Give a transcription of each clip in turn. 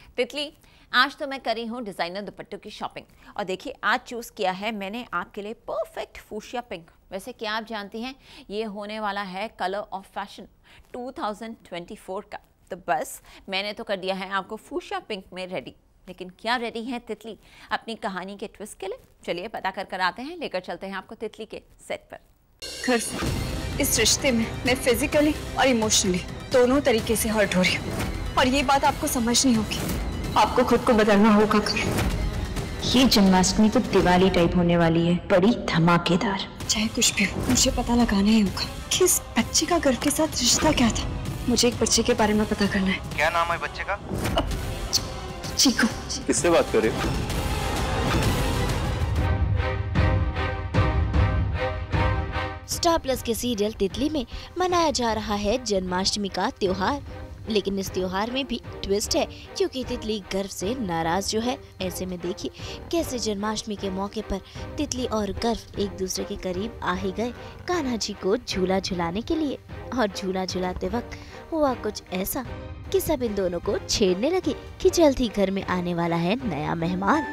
तितली, आज तो मैं करी हूँ डिज़ाइनर दुपट्टों की शॉपिंग और देखिए आज चूज़ किया है मैंने आपके लिए परफेक्ट फूशिया पिंक। वैसे क्या आप जानती हैं ये होने वाला है कलर ऑफ फैशन 2024 का, तो बस मैंने तो कर दिया है आपको फूशिया पिंक में रेडी। लेकिन क्या रेडी है तितली अपनी कहानी के ट्विस्ट के लिए? चलिए पता कर आते हैं, लेकर चलते हैं आपको तितली के सेट पर। घर से इस रिश्ते में मैं फिजिकली और इमोशनली दोनों तरीके से हर्ट हो रही हूँ और ये बात आपको समझनी होगी। आपको खुद को बदलना होगा। ये जन्माष्टमी तो दिवाली टाइप होने वाली है, बड़ी धमाकेदार। चाहे कुछ भी हो, मुझे पता लगाना ही होगा कि इस बच्चे का घर के साथ रिश्ता क्या था। मुझे एक बच्चे के बारे में पता करना है। क्या नाम है बच्चे का? चीकू। किससे बात कर रहे हो? स्टार प्लस के सीरियल तितली में मनाया जा रहा है जन्माष्टमी का त्योहार, लेकिन इस त्योहार में भी ट्विस्ट है क्योंकि तितली गर्व से नाराज जो है। ऐसे में देखिए कैसे जन्माष्टमी के मौके पर तितली और गर्व एक दूसरे के करीब आ ही गए कान्हा जी को झूला झुलाने के लिए। और झूला झुलाते वक्त हुआ कुछ ऐसा कि सब इन दोनों को छेड़ने लगे कि जल्द ही घर में आने वाला है नया मेहमान।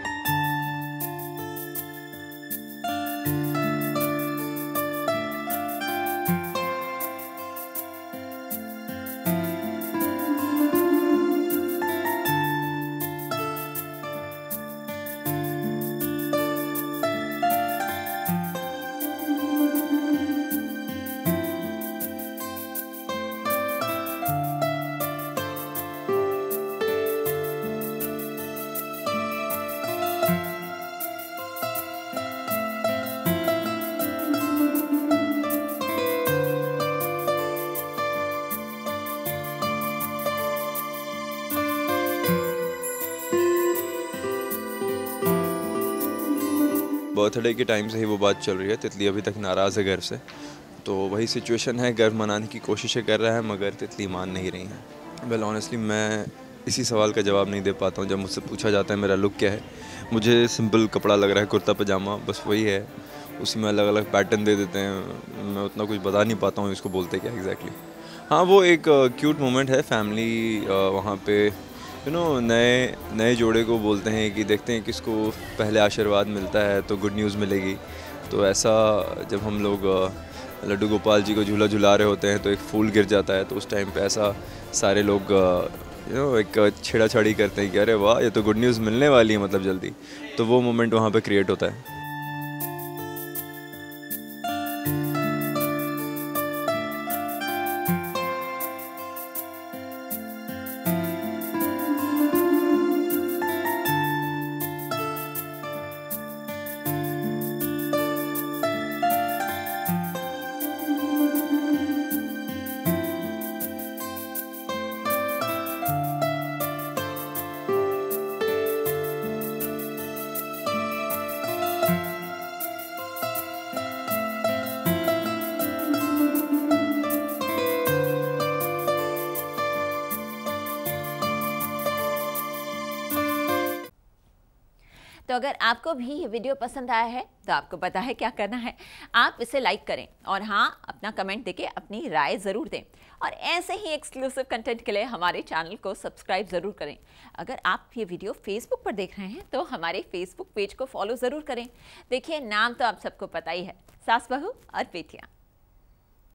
बर्थडे के टाइम से ही वो बात चल रही है। तितली अभी तक नाराज़ है घर से, तो वही सिचुएशन है। घर मनाने की कोशिशें कर रहा है मगर तितली मान नहीं रही हैं। वेल ऑनेस्टली मैं इसी सवाल का जवाब नहीं दे पाता हूँ जब मुझसे पूछा जाता है मेरा लुक क्या है। मुझे सिंपल कपड़ा लग रहा है, कुर्ता पजामा, बस वही है। उसी में अलग अलग पैटर्न दे देते हैं, मैं उतना कुछ बता नहीं पाता हूँ इसको बोलते क्या एग्जैक्टली। हाँ, वो एक क्यूट मोमेंट है। फैमिली वहाँ पे नए जोड़े को बोलते हैं कि देखते हैं किसको पहले आशीर्वाद मिलता है तो गुड न्यूज़ मिलेगी। तो ऐसा जब हम लोग लड्डू गोपाल जी को झूला झुला रहे होते हैं तो एक फूल गिर जाता है, तो उस टाइम पे ऐसा सारे लोग एक छेड़ाछाड़ी करते हैं कि अरे वाह ये तो गुड न्यूज़ मिलने वाली है, मतलब जल्दी। तो वो मोमेंट वहाँ पे क्रिएट होता है। तो अगर आपको भी ये वीडियो पसंद आया है तो आपको पता है क्या करना है, आप इसे लाइक करें और हाँ अपना कमेंट देके अपनी राय ज़रूर दें। और ऐसे ही एक्सक्लूसिव कंटेंट के लिए हमारे चैनल को सब्सक्राइब ज़रूर करें। अगर आप ये वीडियो फेसबुक पर देख रहे हैं तो हमारे फेसबुक पेज को फॉलो ज़रूर करें। देखिए नाम तो आप सबको पता ही है, सास बहू और बेटियाँ।